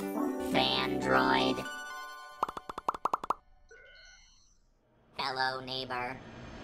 Fandroid. Hello, neighbor.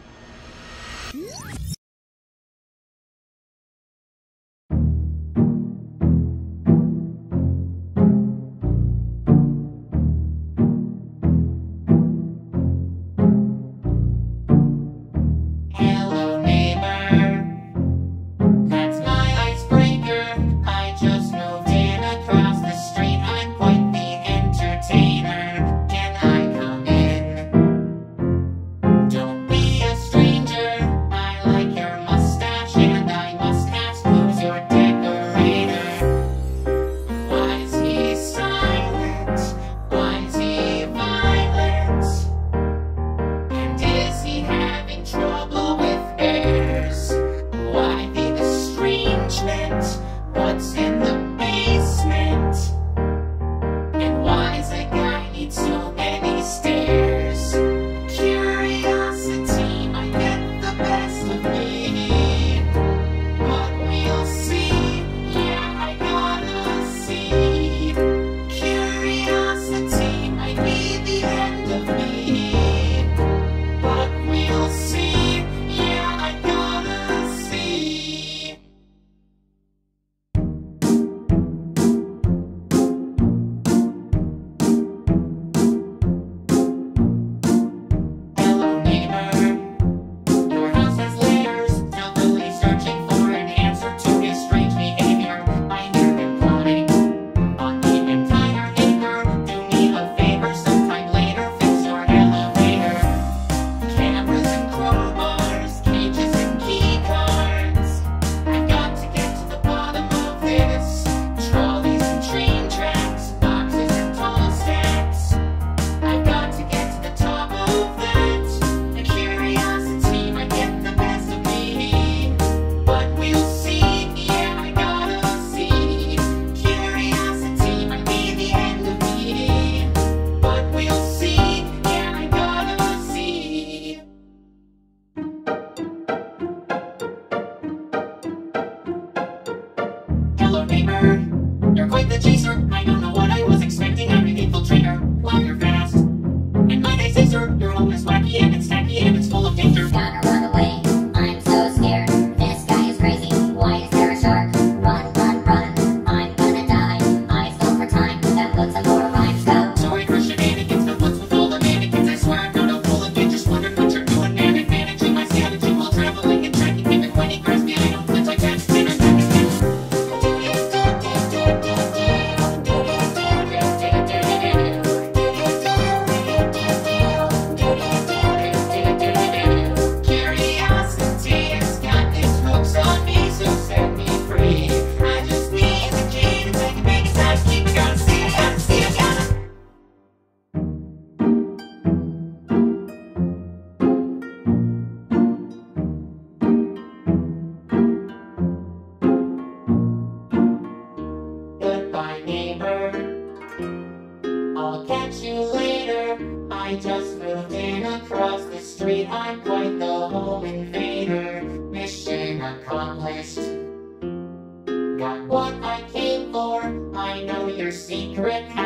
Hello, neighbor. That's my icebreaker. I just moved in across the street. I'm quite the entertainer. Can I come in? Don't be a stranger. I like your mustache and I must ask, who's your decorator? Why is he silent? Why is he violent? And is he having trouble with bears? Why be the estrangement? What's in the basement? And why does a guy need so many stairs? Curiosity might get the best of me, but we'll see. Yeah, I gotta see. Curiosity might be the end of me, but we'll see. Yeah, I gotta see. Hello, neighbor. Your house has layers, stealthily searching for an answer to his strange behavior. I hear him plotting on the entire acre. Do me a favor, sometime later, fix your elevator. Cameras and crowbars, cages and key cards. I've got to get to the bottom of this. Trolleys and train tracks, boxes and tall stacks. I've got to get to the top of that. The curiosity might get the best of me, but we'll see. Yeah, I gotta see. Curiosity might be the end of me, but we'll see. Yeah, I gotta see. Hello, neighbor. You're quite the chaser. I don't know what I was expecting. I'm an infiltrator. Wow, you're fast. And my nice answer, your home is wacky and it's tacky and it's full of danger. Gonna run away. I'm so scared. This guy is crazy. Why is there a shark? Run, run, run. I'm gonna die. I stole for time. Then put some more rhymes. Go. Sorry for shenanigans, but what's with all the mannequins? I swear I'm not a hooligan, just wondered what you're doing, man. And managing my sanity while traveling and checking him. And when he grabs me, I don't flinch like that. Curiosity has got its hooks on me, so set me free. I just need the key to take a big attack. Keep it, gotta see it, gotta see it, gotta. Goodbye, neighbor. I'll catch you later. I just moved in across the street. I'm quite the home invader. Mission accomplished. Got what I came for. I know your secret